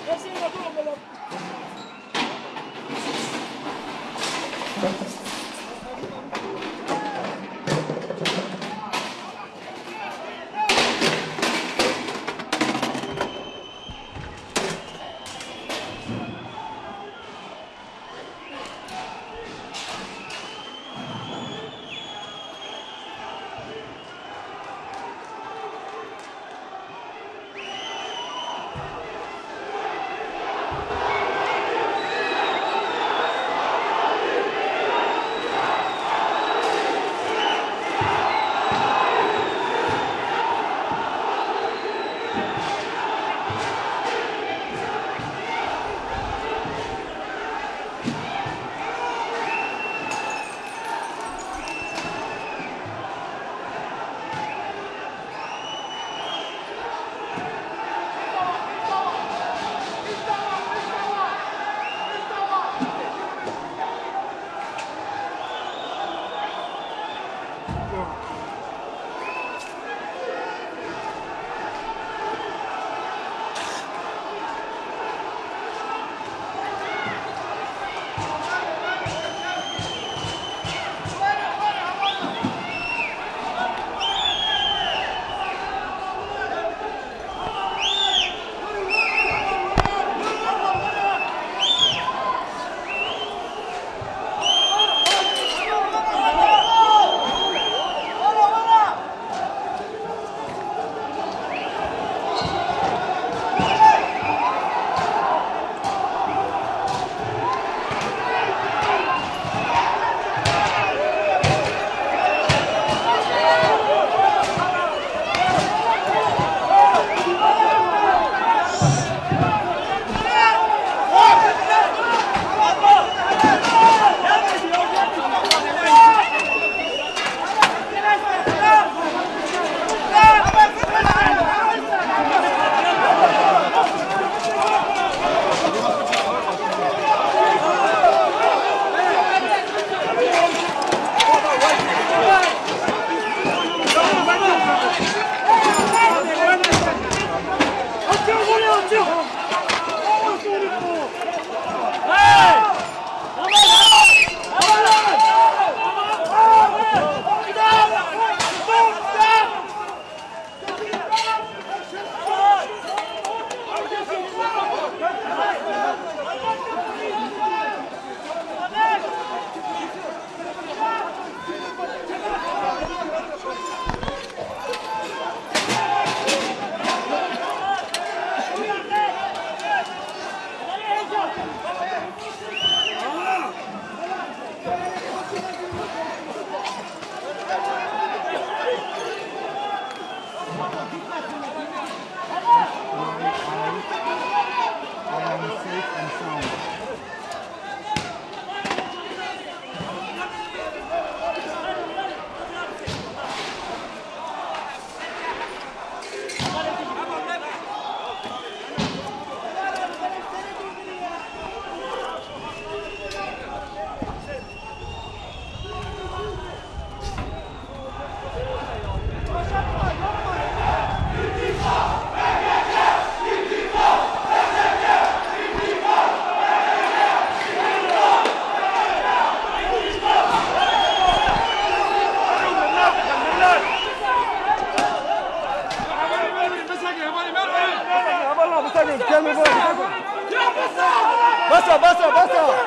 Basta, basta, basta!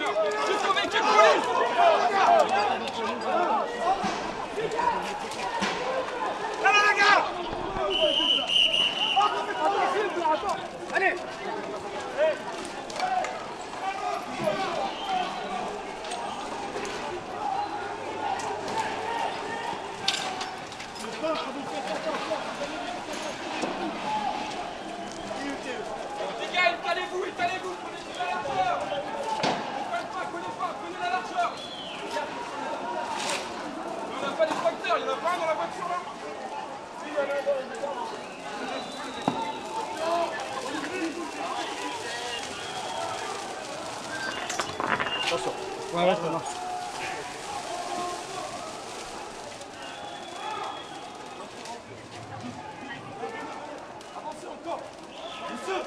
Jusqu'au véhicule police. Allez les gars. Allez. Les gars, étalez-vous, étalez-vous, prenez la largeur. Prenez la largeur. On n'a pas d'extracteur, il n'y en a pas un dans la voiture là. Attention. Ouais, ça marche. Avancez encore. Monsieur.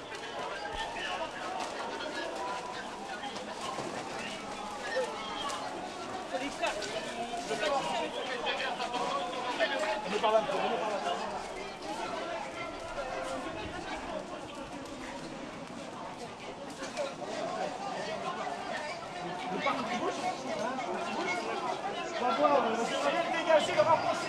Venez par là, venez par là. On va voir, on va bien le dégager, le rapprocher.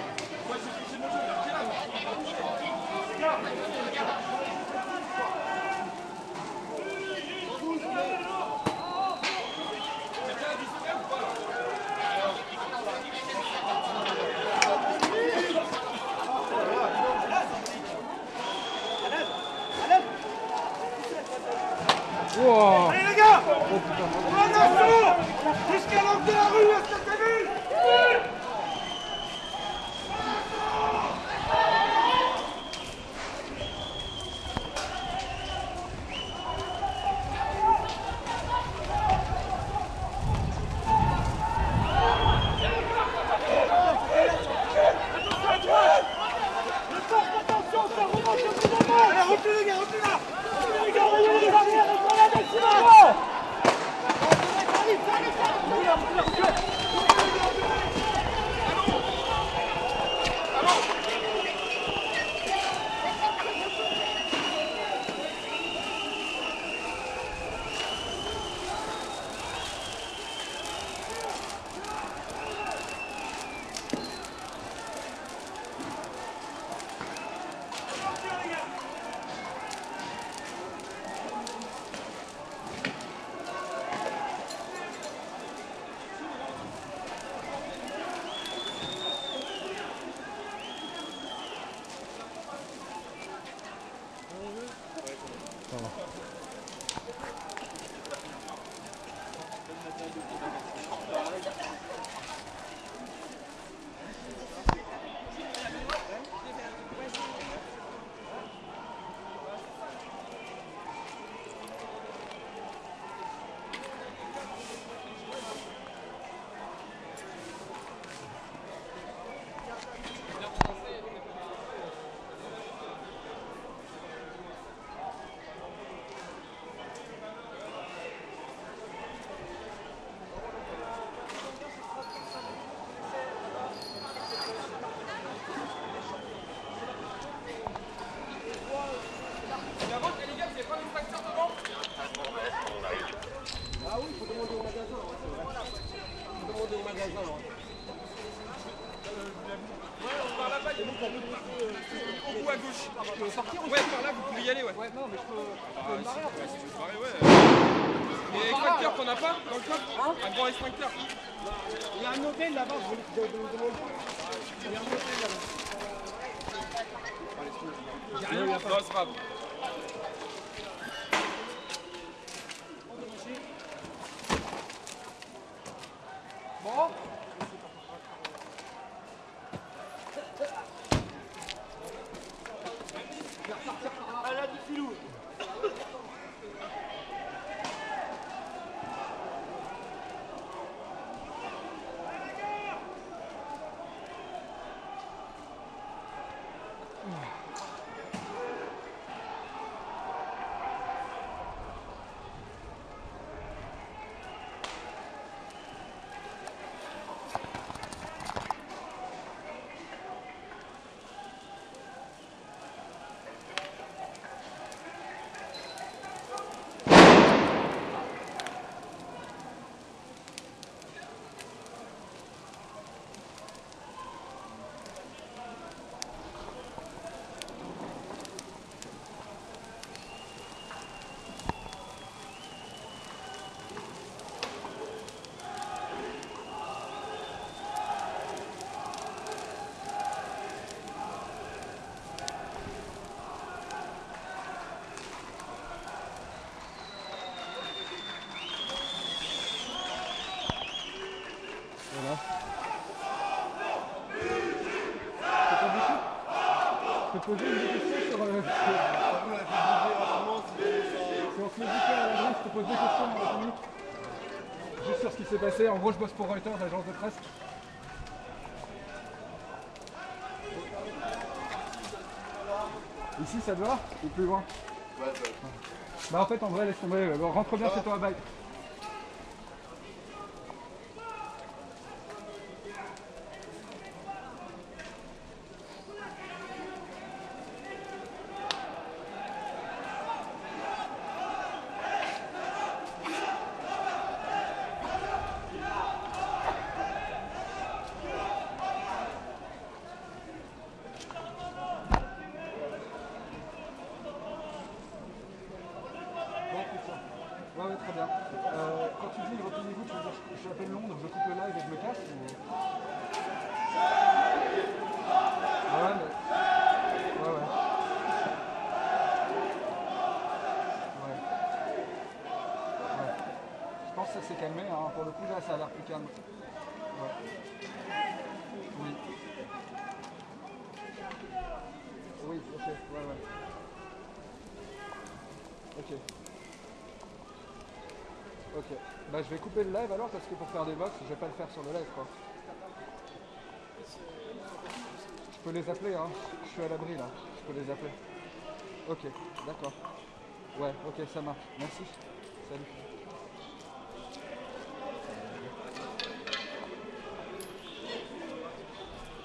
Wow. Allez les gars, on va en assaut jusqu'à l'angle de la rue, est-ce que t'as vu? Attention à droite. Le force, attention, ça remonte le plus moment. Allez, reculez les gars, reculez là. Reculez les gars, reculez les arrières, reculez la maximum. Au bout à gauche. Je peux sortir ou ouais, par là, vous pouvez y aller, ouais. Ouais, non, mais je peux me barrer après. Si tu veux te barrer, ouais. Et extracteur qu'on n'a pas dans le coffre hein. Un grand extracteur. Il y a un hôtel là-bas, il y a un hôtel là-bas. J'ai rien, non, c'est grave. Bon. Ah là, du filou. poser une question sur... Si on se met vite à la grille, je te pose deux questions dans la minute. Juste sur ce qui s'est passé. En gros, je bosse pour Reuters, l'agence de presse. Ici, ça te va? Ou plus loin? Ouais, ça va. Bah en fait, en vrai, laisse tomber. Rentre bien chez toi, bye. Ouais, ouais, très bien. Quand tu dis retenez-vous, tu veux dire j'appelle Londres, je coupe le live et je me casse ou... Ouais, mais... Ouais, ouais. Ouais. Ouais. Je pense que ça s'est calmé, hein. Pour le coup, là, ça a l'air plus calme. Ouais. Oui. Oui, ok, ouais, ouais. Ok. Ok, bah je vais couper le live alors parce que pour faire des box, je vais pas le faire sur le live quoi. Je peux les appeler hein, je suis à l'abri là, je peux les appeler. Ok, d'accord. Ouais, ok, ça marche. Merci. Salut.